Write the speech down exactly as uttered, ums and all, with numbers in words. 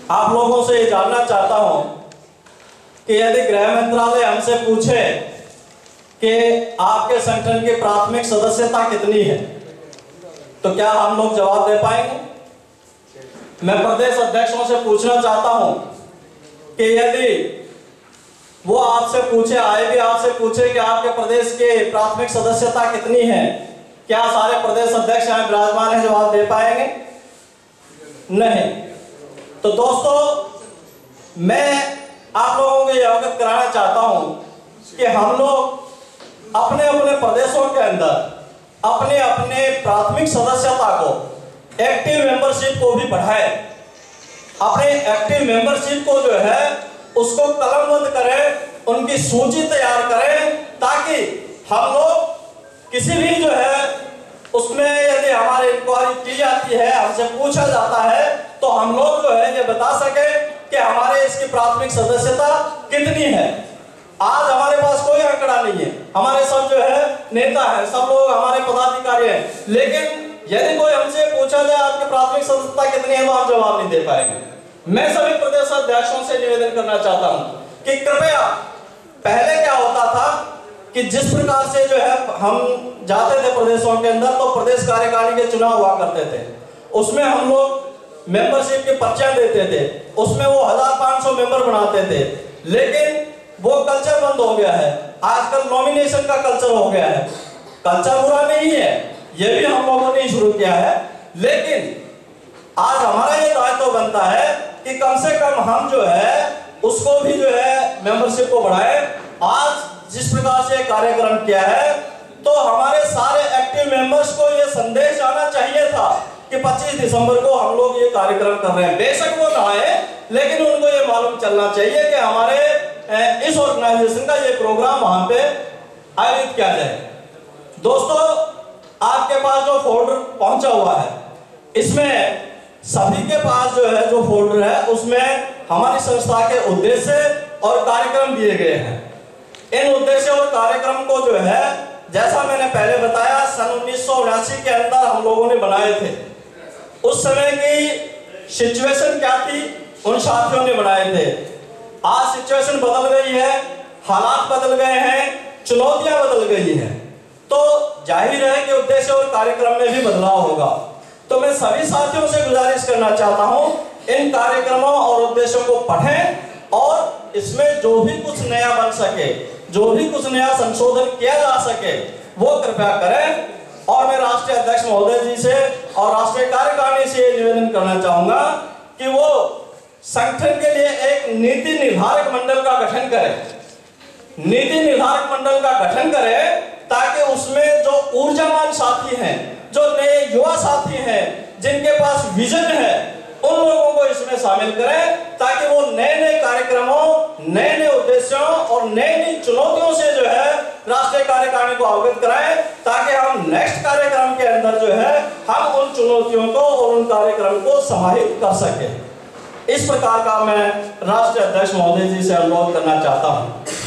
आप लोगों से ये जानना चाहता हूं कि यदि गृह मंत्रालय हमसे पूछे कि आपके संगठन की प्राथमिक सदस्यता कितनी है, तो क्या हम लोग जवाब दे पाएंगे? मैं प्रदेश अध्यक्षों से पूछना चाहता हूं कि यदि वो आपसे पूछे, आए भी आपसे पूछे कि आपके प्रदेश के प्राथमिक सदस्यता कितनी है, क्या सारे प्रदेश अध्यक्ष यहाँ विराजमान है जवाब दे पाएंगे? नहीं। तो दोस्तों, मैं आप लोगों को ये अवगत कराना चाहता हूं कि हम लोग अपने अपने प्रदेशों के अंदर अपने अपने प्राथमिक सदस्यता को, एक्टिव मेंबरशिप को भी बढ़ाएं। अपने एक्टिव मेंबरशिप को जो है उसको कलमबंद करें, उनकी सूची तैयार करें, ताकि हम लोग किसी भी जो है उसमें यदि हमारी इंक्वायरी की जाती है, हमसे पूछा जाता है, तो हम लोग जो है ये बता सके कि हमारे इसकी प्राथमिक सदस्यता कितनी है। आज हमारे पास कोई आंकड़ा नहीं है, हमारे सब जो है नेता है, सब लोग हमारे पदाधिकारी हैं, लेकिन यदि कोई हमसे पूछा जाए आपकी प्राथमिक सदस्यता कितनी है, तो आप जवाब नहीं दे पाएंगे। मैं सभी प्रदेश अध्यक्षों से निवेदन करना चाहता हूं कि कृपया, पहले क्या होता था कि जिस प्रकार से जो है हम जाते थे प्रदेशों के अंदर, तो प्रदेश कार्यकारिणी के चुनाव हुआ करते थे, उसमें हम लोग मेंबरशिप की पर्चियां देते थे, उसमें वो हजार पांच सौ मेंबर बनाते थे, लेकिन वो कल्चर बंद हो गया है। आजकल नॉमिनेशन का कल्चर हो गया है। कल्चर बुरा नहीं है, ये भी हम लोगों ने शुरू किया है, लेकिन आज हमारा ये दायित्व बनता है कि कम से कम हम जो है उसको भी जो है मेंबरशिप को बढ़ाएं। आज जिस प्रकार से कार्यक्रम किया है, तो हमारे सारे एक्टिव मेंबर्स को ये संदेश आना चाहिए था कि पच्चीस दिसंबर को हम लोग ये कार्यक्रम कर रहे हैं। बेशक वो ना आए, लेकिन उनको ये मालूम चलना चाहिए कि हमारे इस ऑर्गेनाइजेशन का ये प्रोग्राम वहां पे आयोजित किया जाए। दोस्तों, आपके पास जो फोल्डर पहुंचा हुआ है, इसमें सभी के पास जो है जो फोल्डर है उसमें हमारी संस्था के उद्देश्य और कार्यक्रम दिए गए हैं। इन उद्देश्य और कार्यक्रम को जो है, जैसा मैंने पहले बताया, सन उन्नीस सौ उनासी के अंदर हम लोगों ने बनाए थे। उस समय की सिचुएशन क्या थी, उन साथियों ने बनाए थे। आज सिचुएशन बदल गई है, हालात बदल गए हैं, चुनौतियां बदल गई हैं, तो जाहिर है कि उद्देश्य और कार्यक्रम में भी बदलाव होगा। तो मैं सभी साथियों से गुजारिश करना चाहता हूं, इन कार्यक्रमों और उद्देश्यों को पढ़ें और इसमें जो भी कुछ नया बन सके, जो भी कुछ नया संशोधन किया जा सके, वो कृपया करें। और मैं राष्ट्रीय अध्यक्ष महोदय जी से और राष्ट्रीय कार्यकारिणी से निवेदन करना चाहूंगा कि वो संगठन के लिए एक नीति निर्धारक मंडल का गठन करें। नीति निर्धारक मंडल का गठन करें ताकि उसमें जो ऊर्जावान साथी हैं, जो नए युवा साथी हैं, जिनके पास विजन है, उन लोगों को इसमें शामिल करें, ताकि वो नए नए कार्यक्रमों, नए नए उद्देश्यों और नई नई चुनौतियों से जो है राष्ट्रीय कार्यकारिणी को अवगत कराएं, ताकि हम नेक्स्ट कार्यक्रम के अंदर जो है हम उन चुनौतियों को और उन कार्यक्रम को समाहित कर सकें। इस प्रकार का मैं राष्ट्रीय अध्यक्ष महोदय जी से अनुरोध करना चाहता हूं।